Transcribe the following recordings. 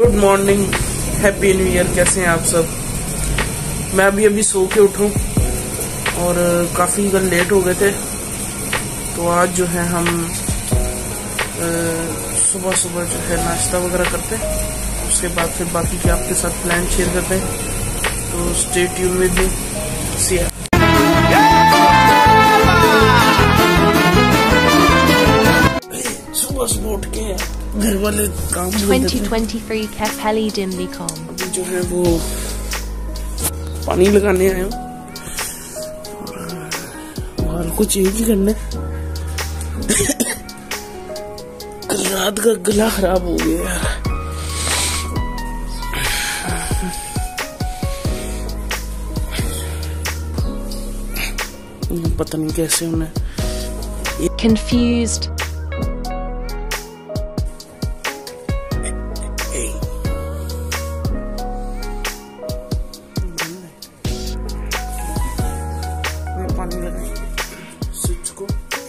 Good morning, happy new year. कैसे हैं आप सब? मैं अभी सो के उठूं और काफ़ी कल लेट हो गए थे, तो आज जो है हम सुबह सुबह जो है नाश्ता वगैरह करते हैं, उसके बाद फिर बाकी के आपके साथ प्लान शेयर करते हैं। तो stay tune with me, see you. सुबह सुबह उठ के घर वाले काम 2023 Capelli Dimly Com। अभी जो है वो पानी लगाने आए हूँ, बाल को चेंज करना। कल रात का गला खराब हो गया यार। पता नहीं कैसे उन्हें confused। पानी लगाएंगे स्विच को।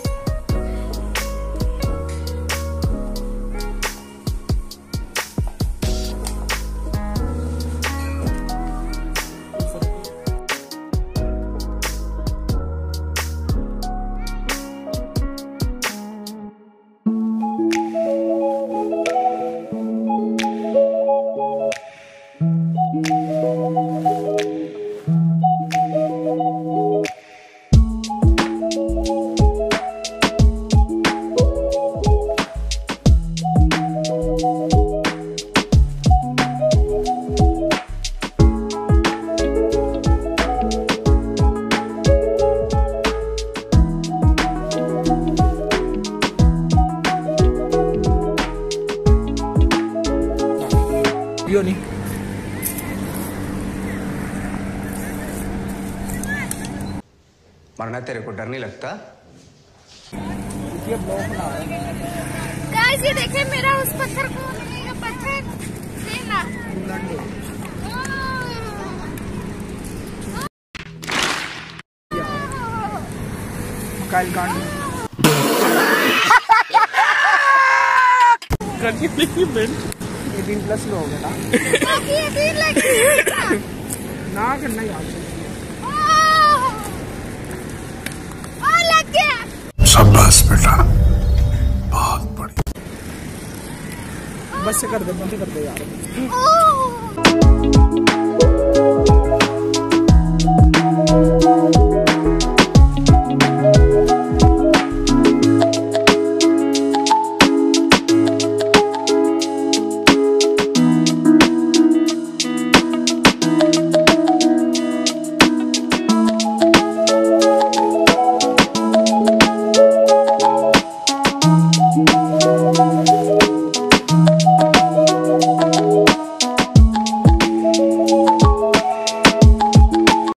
नहीं मरना तेरे को डर नहीं लगता? गाइस ये देखें, मेरा उस पत्थर को लगेगा, पत्थर लेना। प्लस में हो गया ना करना यार। लग गया। शाबाश बेटा, बहुत बढ़िया। बस से कर दे, बंद कर दे यार।